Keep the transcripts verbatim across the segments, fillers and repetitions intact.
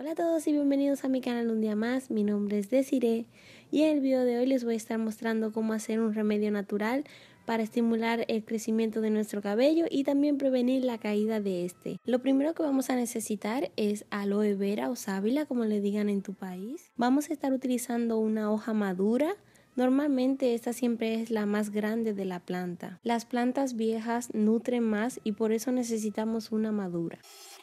Hola a todos y bienvenidos a mi canal un día más. Mi nombre es Desiree y en el video de hoy les voy a estar mostrando cómo hacer un remedio natural para estimular el crecimiento de nuestro cabello y también prevenir la caída de este. Lo primero que vamos a necesitar es aloe vera o sábila, como le digan en tu país. Vamos a estar utilizando una hoja madura. Normalmente esta siempre es la más grande de la planta. Las plantas viejas nutren más y por eso necesitamos una madura.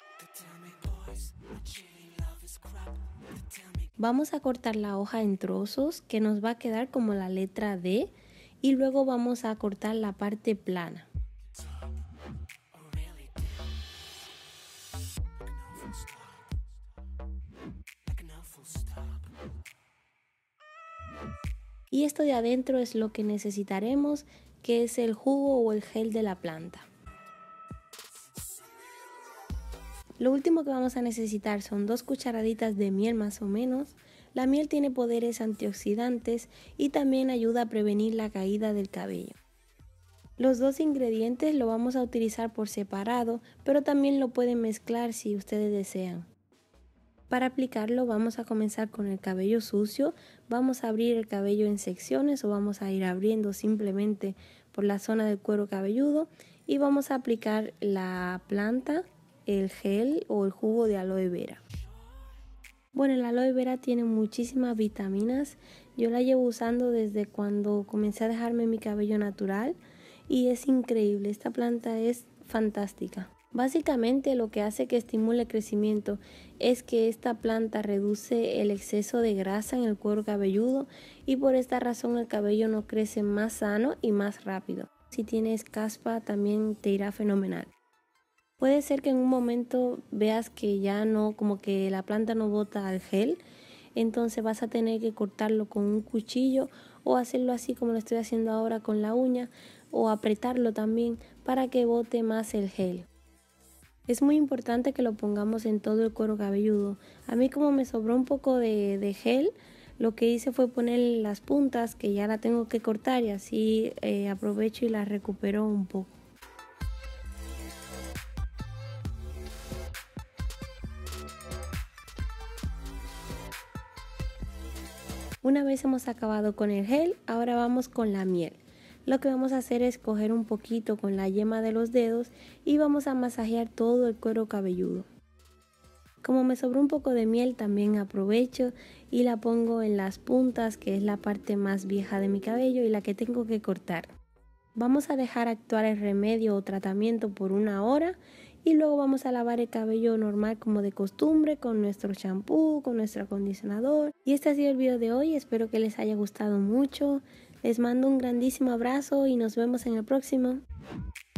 Vamos a cortar la hoja en trozos que nos va a quedar como la letra D y luego vamos a cortar la parte plana. Y esto de adentro es lo que necesitaremos, que es el jugo o el gel de la planta. Lo último que vamos a necesitar son dos cucharaditas de miel más o menos. La miel tiene poderes antioxidantes y también ayuda a prevenir la caída del cabello. Los dos ingredientes lo vamos a utilizar por separado, pero también lo pueden mezclar si ustedes desean. Para aplicarlo vamos a comenzar con el cabello sucio, vamos a abrir el cabello en secciones o vamos a ir abriendo simplemente por la zona del cuero cabelludo y vamos a aplicar la planta, el gel o el jugo de aloe vera. Bueno, el aloe vera tiene muchísimas vitaminas, yo la llevo usando desde cuando comencé a dejarme mi cabello natural y es increíble, esta planta es fantástica. Básicamente lo que hace que estimule el crecimiento es que esta planta reduce el exceso de grasa en el cuero cabelludo y por esta razón el cabello no crece más sano y más rápido. Si tienes caspa también te irá fenomenal. Puede ser que en un momento veas que ya no, como que la planta no bota el gel, entonces vas a tener que cortarlo con un cuchillo o hacerlo así como lo estoy haciendo ahora con la uña o apretarlo también para que bote más el gel. Es muy importante que lo pongamos en todo el cuero cabelludo. A mí como me sobró un poco de, de gel, lo que hice fue poner las puntas que ya la tengo que cortar y así eh, aprovecho y la recupero un poco. Una vez hemos acabado con el gel, ahora vamos con la miel. Lo que vamos a hacer es coger un poquito con la yema de los dedos y vamos a masajear todo el cuero cabelludo. Como me sobró un poco de miel también aprovecho y la pongo en las puntas, que es la parte más vieja de mi cabello y la que tengo que cortar. Vamos a dejar actuar el remedio o tratamiento por una hora y luego vamos a lavar el cabello normal como de costumbre con nuestro shampoo, con nuestro acondicionador. Y este ha sido el video de hoy, espero que les haya gustado mucho. Les mando un grandísimo abrazo y nos vemos en el próximo.